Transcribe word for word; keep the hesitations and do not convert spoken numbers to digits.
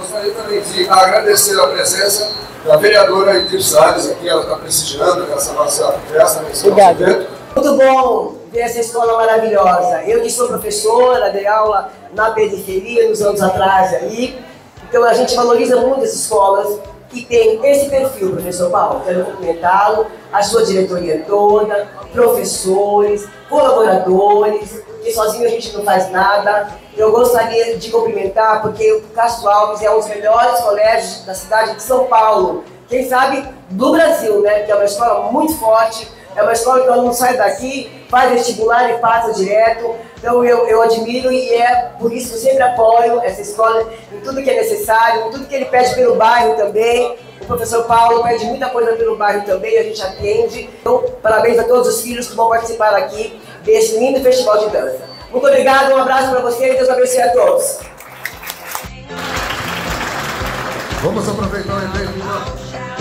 gostaria também de agradecer a presença da vereadora Edir Salles, aqui ela está prestigiando essa nossa festa, nesse nosso evento. Muito bom ver essa escola maravilhosa. Eu que sou professora, dei aula na periferia uns anos atrás aí, então a gente valoriza muito as escolas que tem esse perfil, professor Paulo. Quero cumprimentá-lo, a sua diretoria toda, professores, colaboradores, que sozinho a gente não faz nada. Eu gostaria de cumprimentar, porque o Castro Alves é um dos melhores colégios da cidade de São Paulo, quem sabe do Brasil, né? Que é uma escola muito forte, é uma escola que o aluno sai daqui, faz vestibular e passa direto. Então eu, eu admiro e é por isso que eu sempre apoio essa escola em tudo que é necessário, em tudo que ele pede pelo bairro também. O professor Paulo pede muita coisa pelo bairro também, a gente atende. Então, parabéns a todos os filhos que vão participar aqui desse lindo festival de dança. Muito obrigado, um abraço para vocês e Deus abençoe a todos. Vamos aproveitar o evento, então.